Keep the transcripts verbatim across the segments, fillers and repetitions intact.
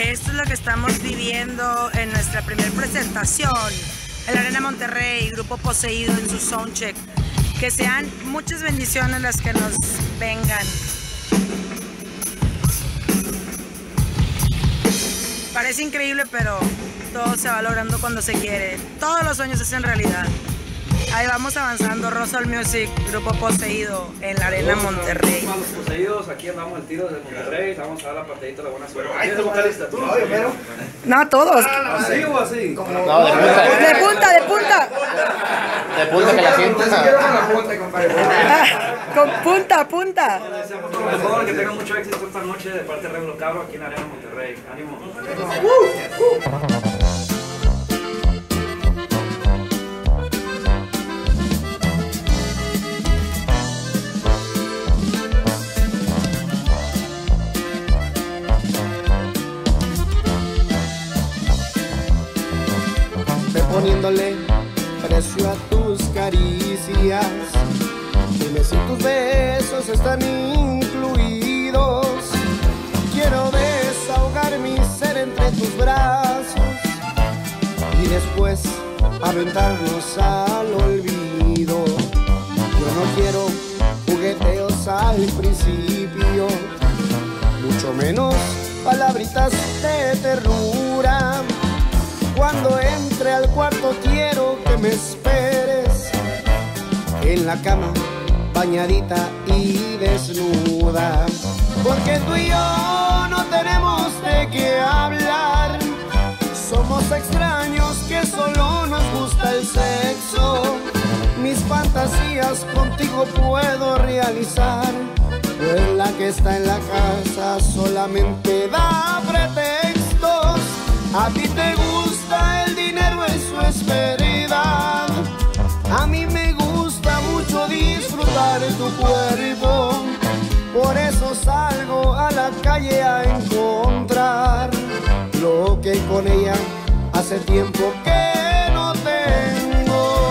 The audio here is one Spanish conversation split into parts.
esto es lo que estamos viviendo en nuestra primera presentación en la Arena Monterrey, Grupo Poseído en su soundcheck. Que sean muchas bendiciones las que nos vengan. Parece increíble, pero todo se va logrando cuando se quiere. Todos los sueños se hacen realidad. Ahí vamos avanzando. Rosal Music, Grupo Poseído en la Arena Monterrey. Los Poseídos, aquí andamos el tiro de Monterrey. Vamos a dar la partidita de la buena suerte. ¿Quién es el vocalista? ¿Tú? No, primero. No, todos. ¿Así o así? No, de punta. De punta, de punta. De punta que la sientes. Con punta, punta. Por favor, que tengan mucho éxito esta noche de parte de Regulo Cabro aquí en la Arena Monterrey. ¡Ánimo! Poniéndole precio a tus caricias, dime si tus besos están incluidos. Quiero desahogar mi ser entre tus brazos y después aventarnos al olvido. Yo no quiero jugueteos al principio, mucho menos palabritas de ternura. Cuando entre al cuarto quiero que me esperes en la cama, bañadita y desnuda. Porque tú y yo no tenemos de qué hablar. Somos extraños que solo nos gusta el sexo. Mis fantasías contigo puedo realizar, pues la que está en la casa solamente da pretextos. A ti te gusta el dinero, eso es verdad. A mí me gusta mucho disfrutar de tu cuerpo. Por eso salgo a la calle a encontrar lo que con ella hace tiempo que no tengo.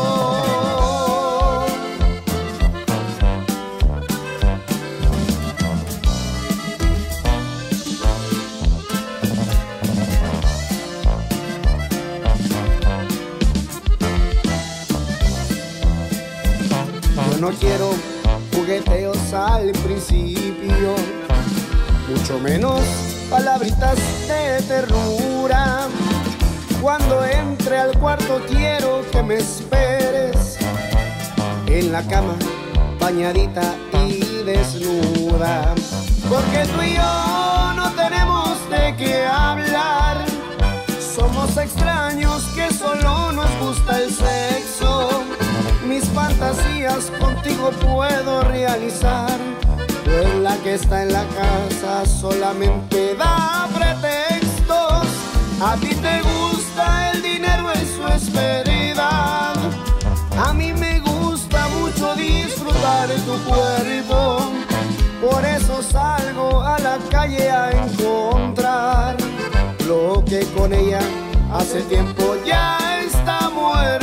No quiero jugueteos al principio, mucho menos palabritas de ternura. Cuando entre al cuarto quiero que me esperes en la cama, bañadita y desnuda. Porque tú y yo no tenemos de qué hablar. Somos extraños que solo nos gusta el sexo. Mis fantasías contigo puedo realizar, pues la que está en la casa solamente da pretextos. A ti te gusta el dinero, eso es verdad. A mí me gusta mucho disfrutar de tu cuerpo. Por eso salgo a la calle a encontrar lo que con ella hace tiempo ya está muerto.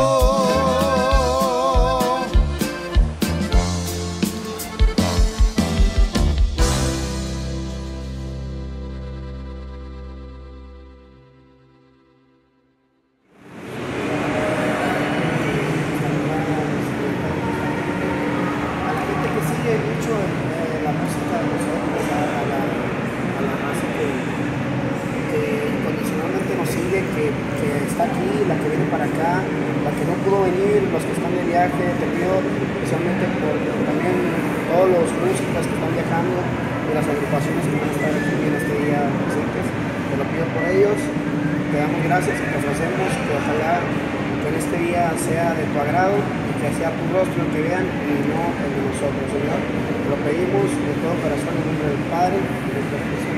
Gracias y te ofrecemos que ojalá que en este día sea de tu agrado y que sea tu rostro el que vean y no el de nosotros, Señor. Te lo pedimos de todo corazón en nombre del Padre y del Espíritu Santo.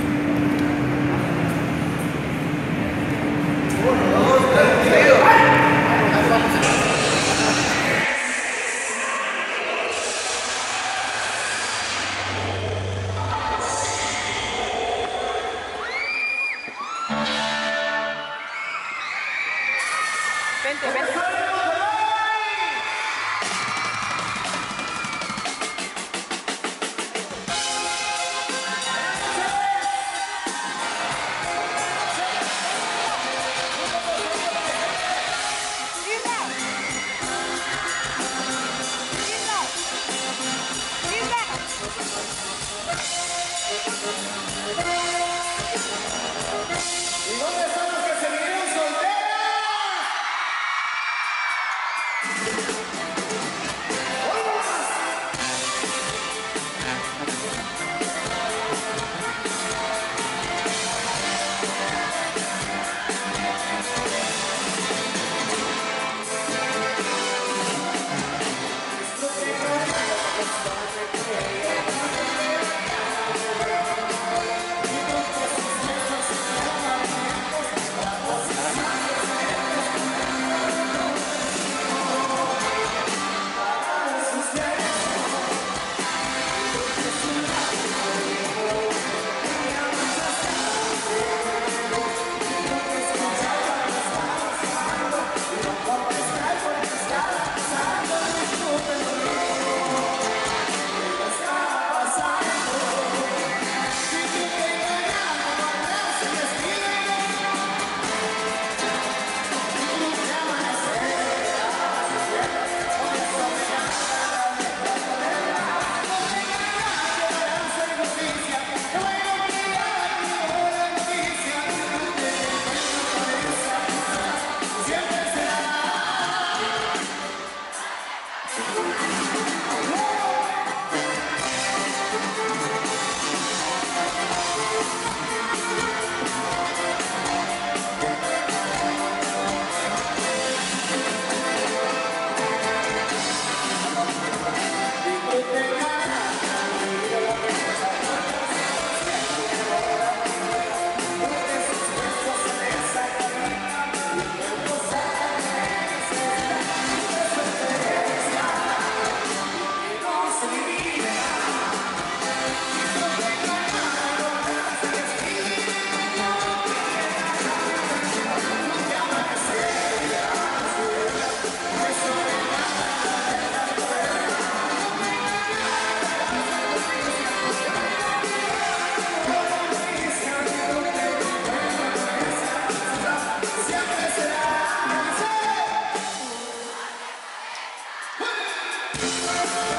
Vente, vente. Siempre será.